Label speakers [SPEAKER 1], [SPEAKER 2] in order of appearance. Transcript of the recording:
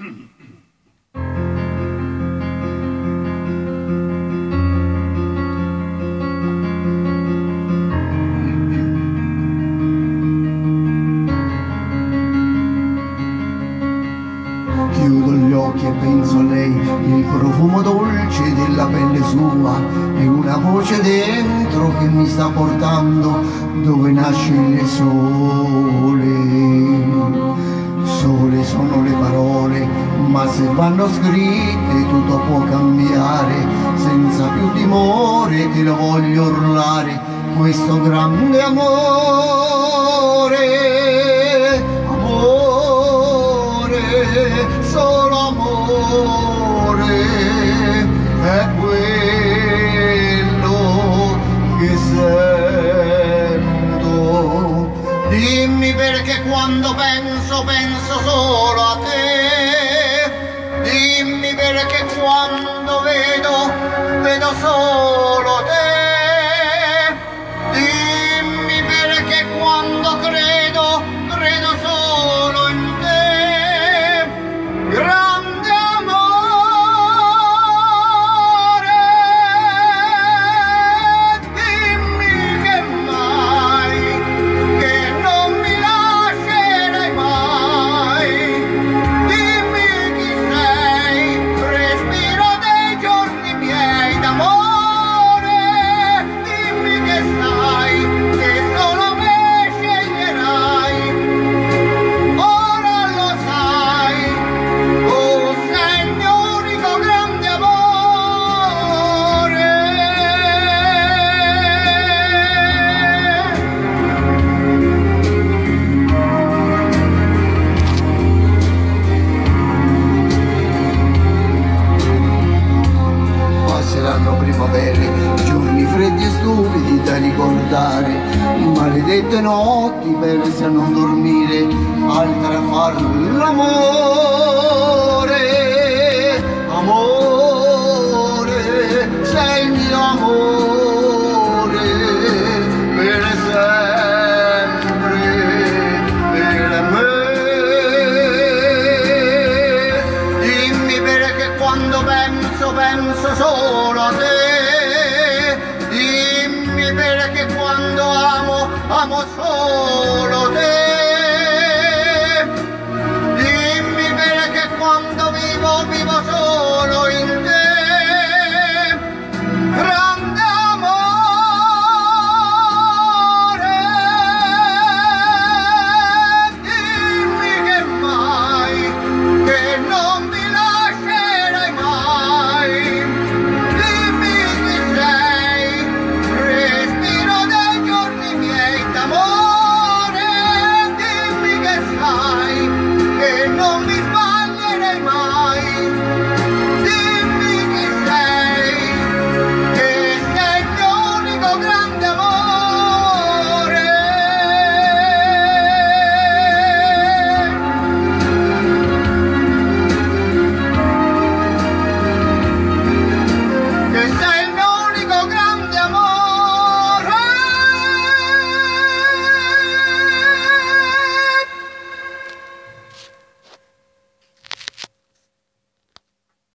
[SPEAKER 1] Chiudo gli occhi e penso a lei, il profumo dolce della pelle sua e una voce dentro che mi sta portando dove nasce il sole. Sole sono le parole, ma se vanno scritte tutto può cambiare, senza più timore te lo voglio urlare, questo grande amore, amore, solo amore, è quello che sento. Dimmi perché quando penso, penso solo a te. Dimmi perché quando vedo, vedo solo te. Dimmi perché quando credo, credo solo in te. Grande amore, dimmi che mai, che non mi lascerai mai. Dimmi chi sei, respiro dei giorni miei d'amore. Dimmi che sai, che solo me sceglierai. Ora lo sai, oh sei il mio unico grande amore. Passeranno primavere, giorni freddi e stupidi da ricordare, maledette notti perse a non dormire, altre a far l'amore. Amore, sei il mio amore, per sempre, per me. Dimmi perché quando penso, penso solo a te.